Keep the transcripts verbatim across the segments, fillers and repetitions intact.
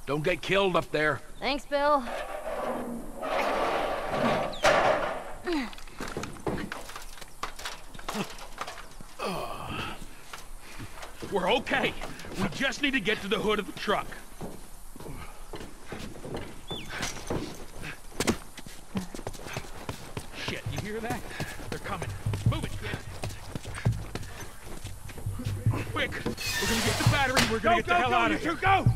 Don't get killed up there. Thanks, Bill. We're okay. We just need to get to the hood of the truck. Shit, you hear that? They're coming. Move it, kid. Quick! We're gonna get the battery, we're gonna go, get the go, hell go, out you of here. two, go!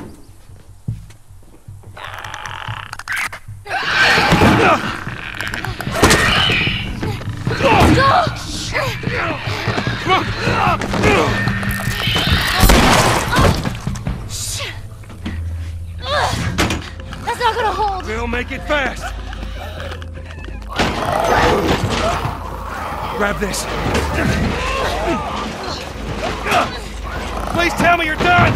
That's not gonna hold. We'll make it fast. Grab this. Please tell me you're done!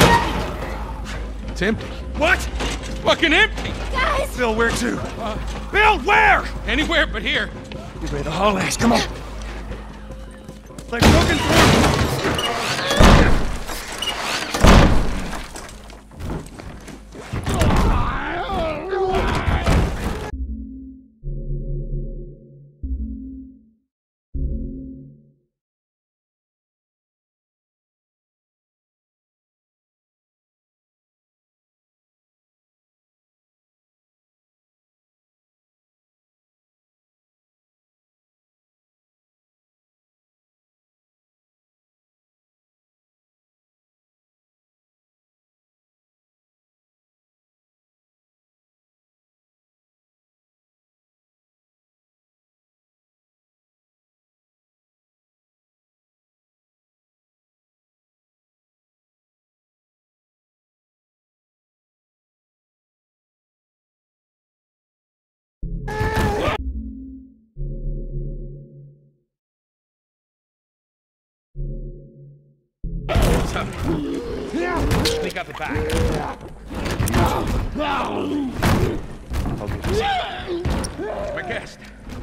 It's empty. What? Fucking empty! Guys! Bill, where to? Uh, Bill, where? Anywhere but here. You ready to haul ass? Come on. Like broken through. Sneak out the back. I'll get this. My guest.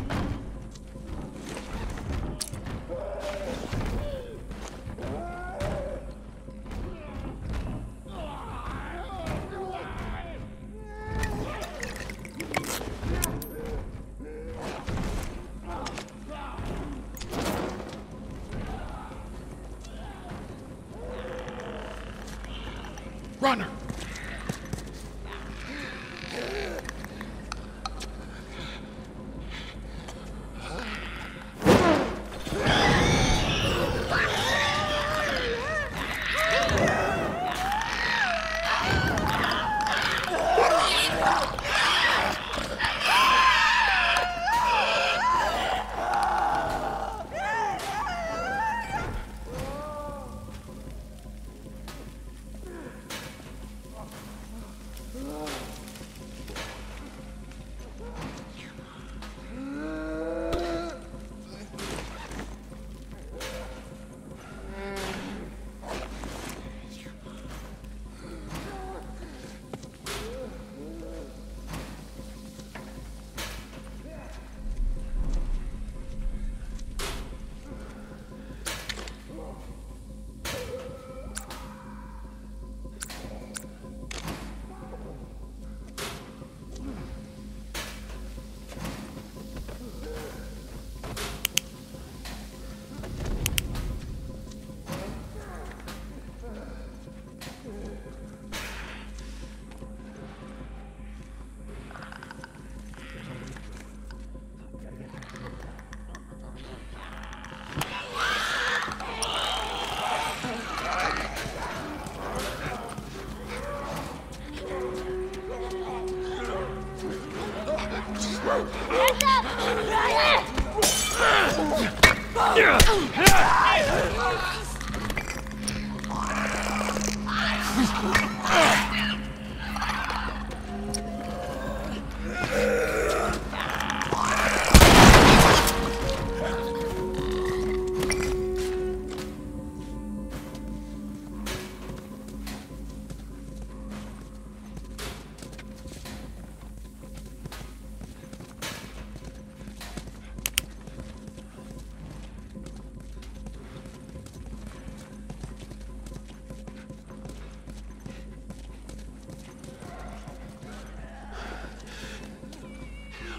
Runner!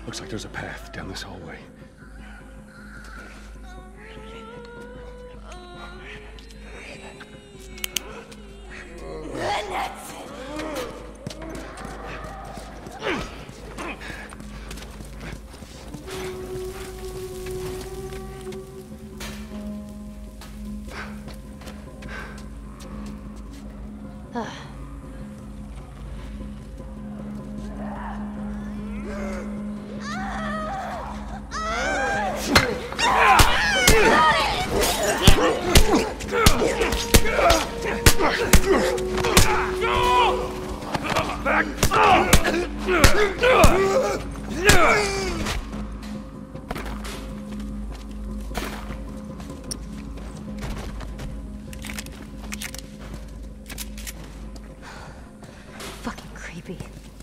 Looks like there's a path down this hallway. And that's it. Fucking creepy.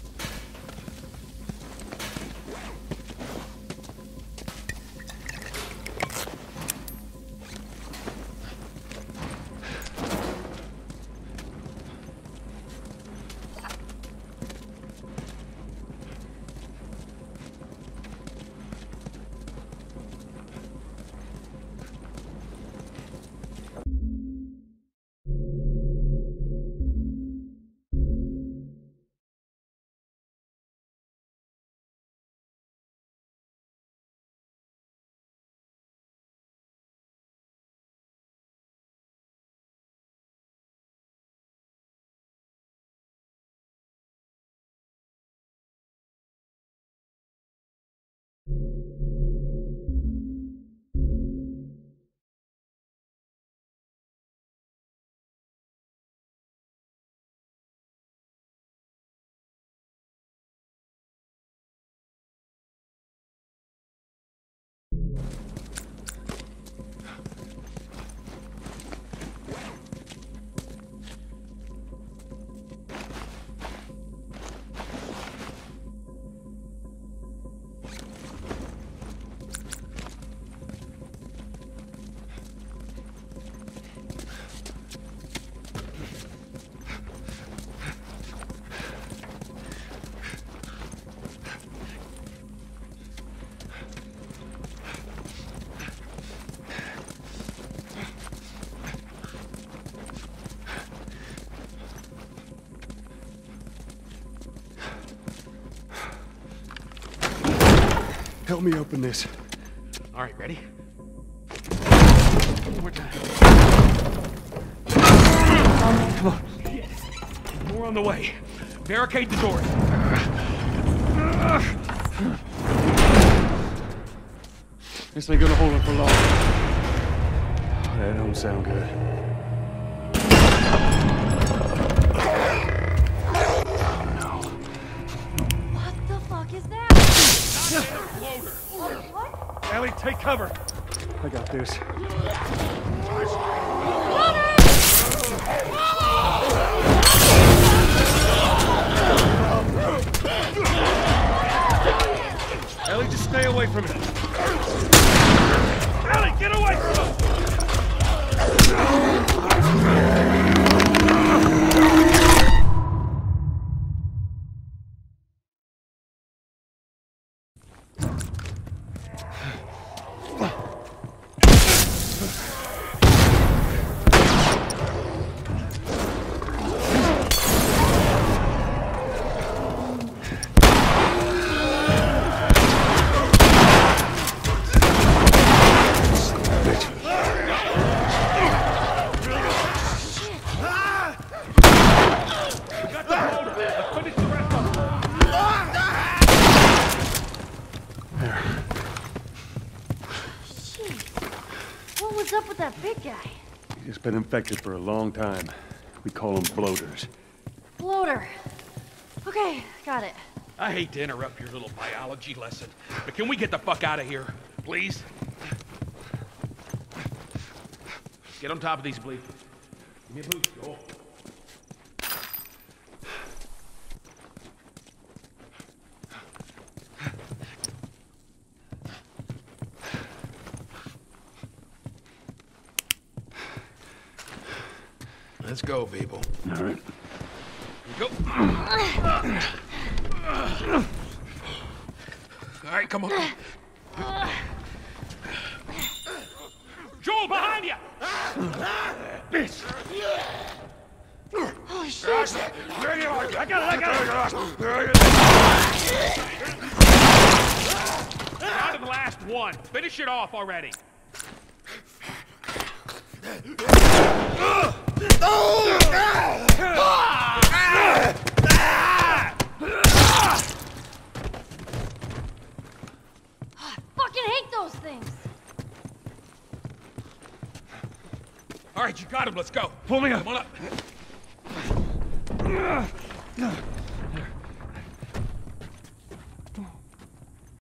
Help me open this. All right, ready? One more time. Come on. Shit. More on the way. Barricade the door. This ain't gonna hold it for long. That don't sound good. What the fuck is that? What? Ellie, take cover. I got this. Ellie, just stay away from it. Ellie, get away from us! What's up with that big guy? He's just been infected for a long time. We call them bloaters. Bloater. Okay, got it. I hate to interrupt your little biology lesson, but can we get the fuck out of here, please? Get on top of these, bleep. Give me a boost, Joel. Let's go, people. All right. Here we go. right, come on. Joel, behind you! Bitch! Oh, shit! I got it, I got it! Down to the last one. Finish it off already. I fucking hate those things! All right, you got him. Let's go. Pull me up. Come on up.